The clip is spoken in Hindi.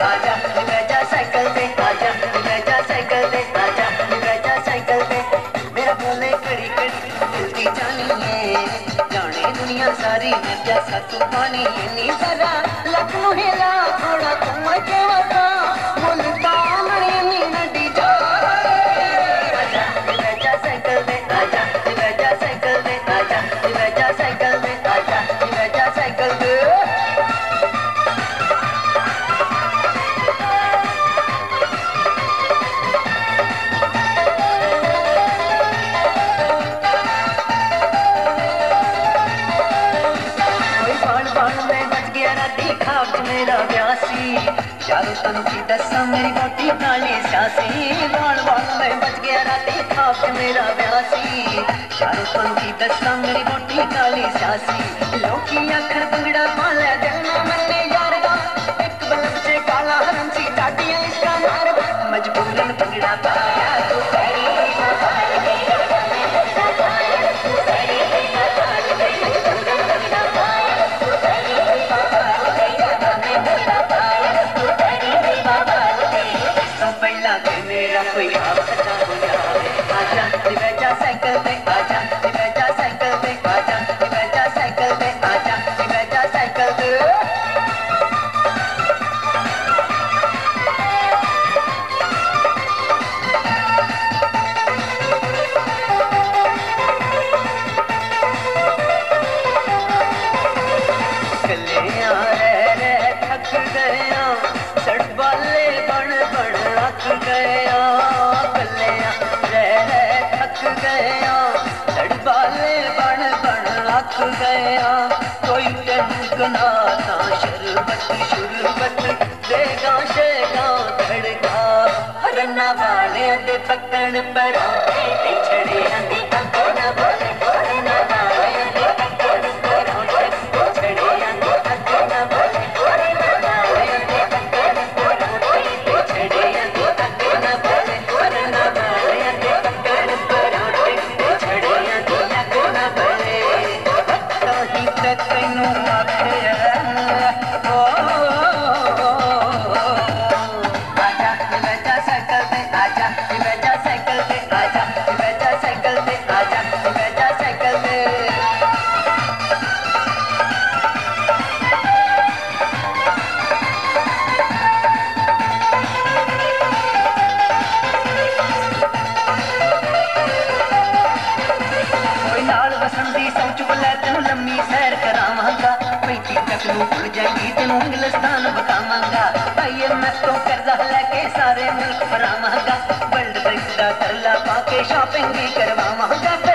आजा बैजा साइकिल पे आजा बैजा साइकिल पे आजा बैजा साइकिल पे मेरा बोले कड़ी कड़ी दिल की जानी है जाने दुनिया सारी मैं जैसा तूफानी नी जरा लक नु हिला थोड़ा तुम के वसा मुल्तान नी नडी जा आजा बैजा साइकिल पे आजा बैजा साइकिल पे आजा बैजा साइकिल पे आजा बैजा साइकिल पे मेरा व्यासी यारो तन की दसा मेरी मोटी काली स्यासी बाल बाल में बच गया राती खाक मेरा व्यासी यारो तन की दसा मेरी मोटी काली स्यासी लोकी अखर बंगड़ा पाले दिल में मन्ने यार दा एक बल्ब से काला हरम सी टाटियां इसका मार मजबूरन बंगड़ा पाया तू तेरी कोई आप सच्चा हो जावे आजा बैजा साइकिल पे आजा बैजा साइकिल पे आजा बैजा साइकिल पे आजा बैजा साइकिल पे कलियां रे थक गया सड़ वाले बन बन रख गया गया लड़वाले बन बन रख गया कोई टंकना था शरबत शुरबत देगा शेगा धड़का रन्ना वाले दे पकड़ पर छड़े अंधी ना बोले रन्ना वाले दे पकड़ पर छड़े अंधी ना बोले रन्ना वाले दे पकड़ पर छड़े अंधी ना बोले रन्ना वाले दे पकड़ पर तैनू आखे आजा बैजा साइकिल पे आजा बैजा साइकिल पे आजा बैजा साइकिल पे आजा बैजा साइकिल पे बसंती सोच बुला तेन लम्मी सैर करावांगा पैंती तक नू भुल जाएगी तेनू इंग्लिस्तान बकावांगा IMF तो कर्जा लेके सारे मुल्क फरावांगा वर्ल्ड बैंक दा तरला पाके शॉपिंग भी करवावांगा।